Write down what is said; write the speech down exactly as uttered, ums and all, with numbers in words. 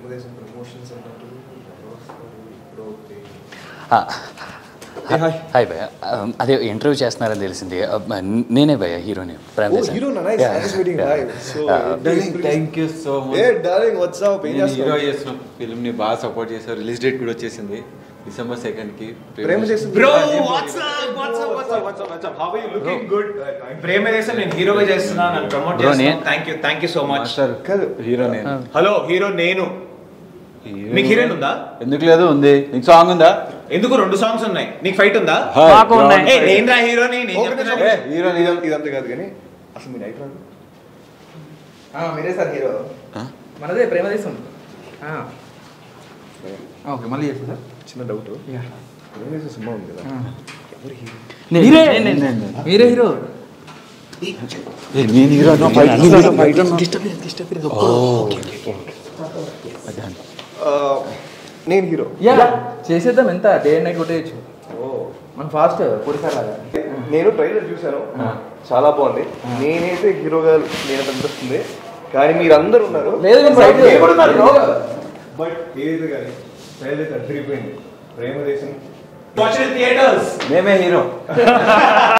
Premadesam promotions అన్నట్టు hi భయ్య, అదే ఇంటర్వ్యూ చేస్తున్నారని తెలిసింది. నేనే భయ్య హీరోని. Thank you so much. Hero చేసిన ఫిల్మ్ ని బాగా సపోర్ట్ చేశారు. రిలీజ్ డేట్ కూడా వచ్చేసింది డిసెంబర్ సెకండ్ కి. ప్రేమదేశం నేను హీరోగా చేస్తున్నా, నన్ను ప్రమోట్ చేస్తున్నా. Thank you thank you so much. Hero నేను. హలో హీరో నేను. మీకు హీరోయిన్ ఉందా? ఎందుకు లేదు, ఉంది. నీకు సాంగ్ ఉందా? ఎందుకు రెండు సాంగ్స్ ఉన్నాయి. నీకు ఫైట్ ఉందా? నేను రా హీరోని. హీరో ఇదంతా కాదు కానీ అసలు మీ నైట్ రాదు. మీరే సార్ హీరో. మనదే ప్రేమదేశం. ఓకే మళ్ళీ చేస్తా సార్. చిన్న డౌట్, ప్రేమదేశం సినిమా ఉంది కదా, ఎవరు హీరో? మీరే హీరో. నేను హీరో. నేను హీరో. చేసేద్దాం. ఎంత డే అండ్ నైట్ కొట్టేయచ్చు. మన ఫాస్ట్ పొడిసార్ లాగా. నేను ట్రైలర్ చూశాను, చాలా బాగుంది. నేనైతే హీరోగా నేను అనిపిస్తుంది, కానీ మీరందరూ ఉన్నారు. బట్ ఏదైతే కానీ ట్రైలర్ అయితే అదిరిపోయింది. ప్రేమదేశం థియేటర్స్ మేమే హీరో.